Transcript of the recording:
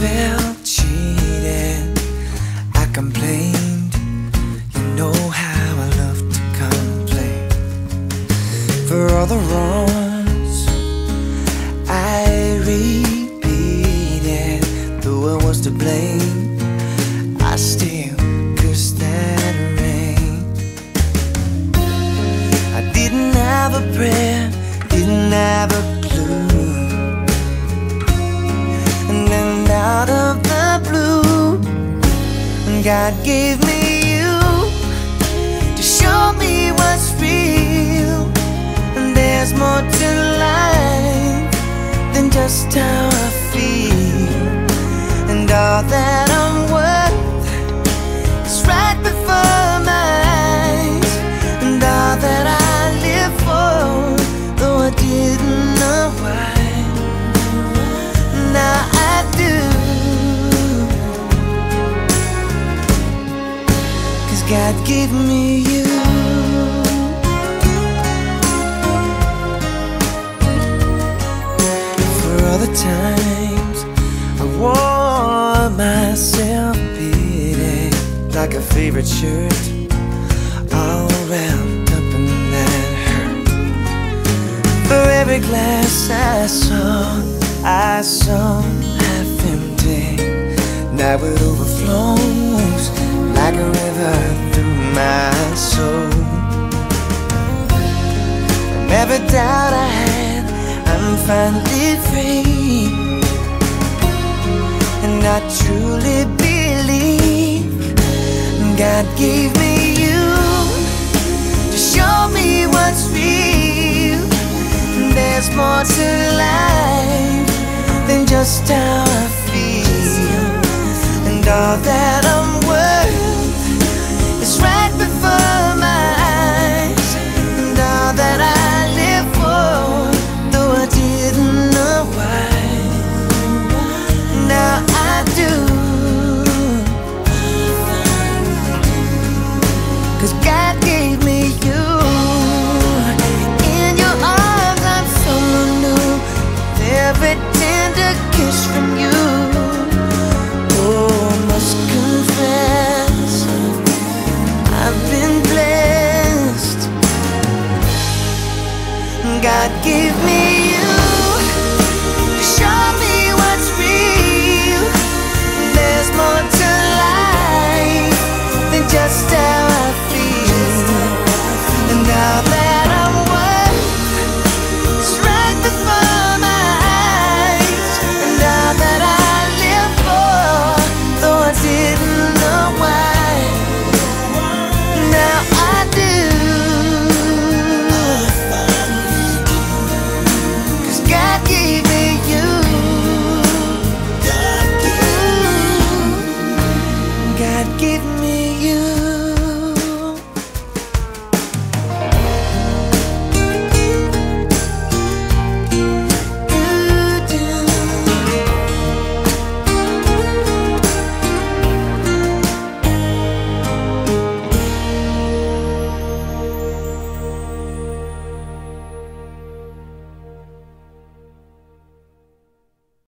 felt cheated, I complained. You know how I love to complain. For all the wrongs I repeated, though I was to blame, I still cursed that rain. I didn't have a prayer, didn't have a clue, and then out of the blue, God gave me you to show me what's real. And there's more to life than just how I feel. And all that I'm worth is right before my eyes. And all that I live for, though I didn't know why, now I do. 'Cause God gave me you. For all the times I wore myself beating like a favorite shirt, all wrapped up in that hurt. For every glass I saw half empty, now it overflows like a river through my soul. From every doubt I had, I'm finally free. And I truly believe God gave me you to show me what's real. And there's more to life than just how I feel. And all that I'm worth is right before my eyes. And all that I live for, though I didn't know why, now I do. 'Cause God gave me you. In your arms I'm so new, with every tender kiss from you. Oh, I must confess, I've been blessed. God gave me